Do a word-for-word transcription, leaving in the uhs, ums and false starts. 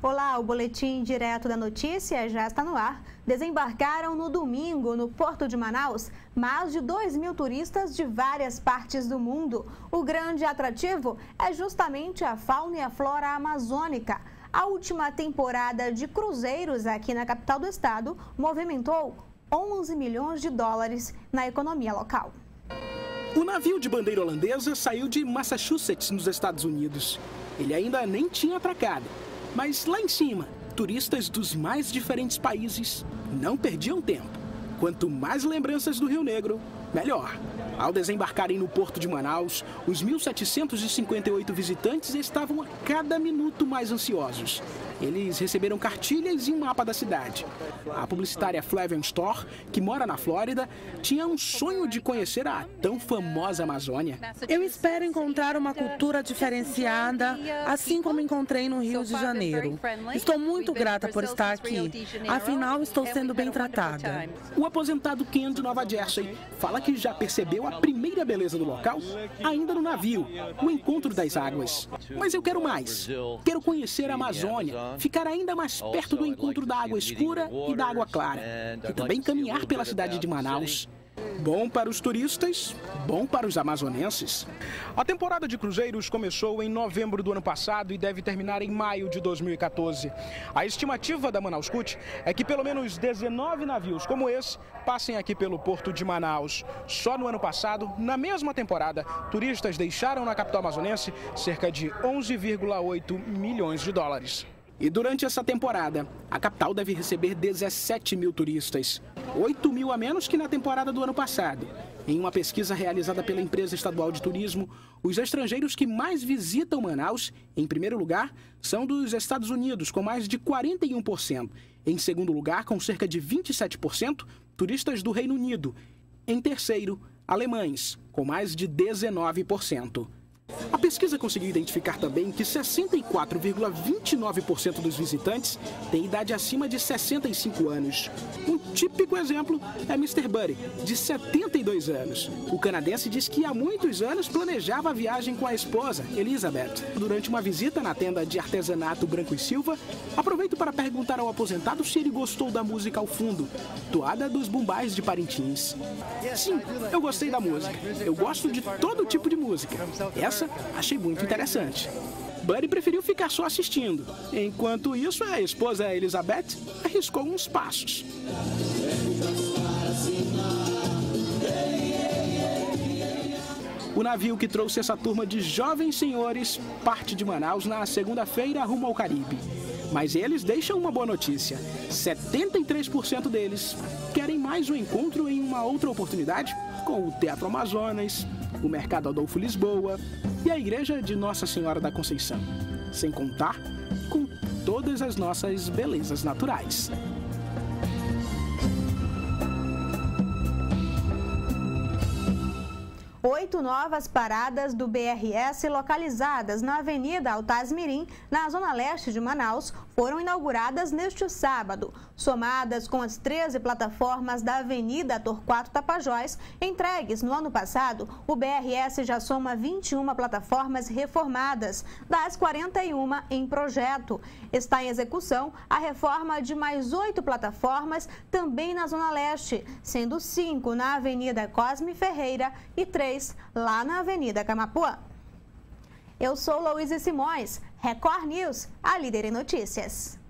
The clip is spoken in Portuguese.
Olá, o Boletim Direto da Notícia já está no ar. Desembarcaram no domingo no Porto de Manaus mais de dois mil turistas de várias partes do mundo. O grande atrativo é justamente a fauna e a flora amazônica. A última temporada de cruzeiros aqui na capital do estado movimentou onze milhões de dólares na economia local. O navio de bandeira holandesa saiu de Massachusetts, nos Estados Unidos. Ele ainda nem tinha atracado. Mas lá em cima, turistas dos mais diferentes países não perdiam tempo. Quanto mais lembranças do Rio Negro, melhor. Ao desembarcarem no Porto de Manaus, os mil setecentos e cinquenta e oito visitantes estavam a cada minuto mais ansiosos. Eles receberam cartilhas e um mapa da cidade. A publicitária Flavian Storr, que mora na Flórida, tinha um sonho de conhecer a tão famosa Amazônia. Eu espero encontrar uma cultura diferenciada, assim como encontrei no Rio de Janeiro. Estou muito grata por estar aqui, afinal estou sendo bem tratada. O aposentado Ken de Nova Jersey fala que já percebeu a primeira beleza do local ainda no navio, o encontro das águas. Mas eu quero mais. Quero conhecer a Amazônia, ficar ainda mais perto do encontro da água escura e da água clara, e também caminhar pela cidade de Manaus. Bom para os turistas, bom para os amazonenses. A temporada de cruzeiros começou em novembro do ano passado e deve terminar em maio de dois mil e quatorze. A estimativa da Manauscut é que pelo menos dezenove navios como esse passem aqui pelo Porto de Manaus. Só no ano passado, na mesma temporada, turistas deixaram na capital amazonense cerca de onze vírgula oito milhões de dólares. E durante essa temporada, a capital deve receber dezessete mil turistas, oito mil a menos que na temporada do ano passado. Em uma pesquisa realizada pela empresa estadual de turismo, os estrangeiros que mais visitam Manaus, em primeiro lugar, são dos Estados Unidos, com mais de quarenta e um por cento. Em segundo lugar, com cerca de vinte e sete por cento, turistas do Reino Unido. Em terceiro, alemães, com mais de dezenove por cento. A pesquisa conseguiu identificar também que sessenta e quatro vírgula vinte e nove por cento dos visitantes têm idade acima de sessenta e cinco anos. Um típico exemplo é mister Buddy, de setenta e dois anos. O canadense diz que há muitos anos planejava a viagem com a esposa, Elizabeth. Durante uma visita na tenda de artesanato Branco e Silva, aproveito para perguntar ao aposentado se ele gostou da música ao fundo, toada dos bumbais de Parintins. Sim, eu gostei da música. Eu gosto de todo tipo de música. Essa achei muito interessante. Buddy preferiu ficar só assistindo. Enquanto isso, a esposa Elizabeth arriscou uns passos. O navio que trouxe essa turma de jovens senhores parte de Manaus na segunda-feira rumo ao Caribe. Mas eles deixam uma boa notícia. setenta e três por cento deles querem mais um encontro em uma outra oportunidade com o Teatro Amazonas, o Mercado Adolfo Lisboa e a Igreja de Nossa Senhora da Conceição. Sem contar com todas as nossas belezas naturais. Oito novas paradas do B R S localizadas na Avenida Altaz Mirim, na zona leste de Manaus, foram inauguradas neste sábado. Somadas com as treze plataformas da Avenida Torquato Tapajós, entregues no ano passado, o B R S já soma vinte e uma plataformas reformadas, das quarenta e uma em projeto. Está em execução a reforma de mais oito plataformas também na zona leste, sendo cinco na Avenida Cosme Ferreira e três lá na Avenida Camapuã. Eu sou Louise Simões, Record News, a líder em notícias.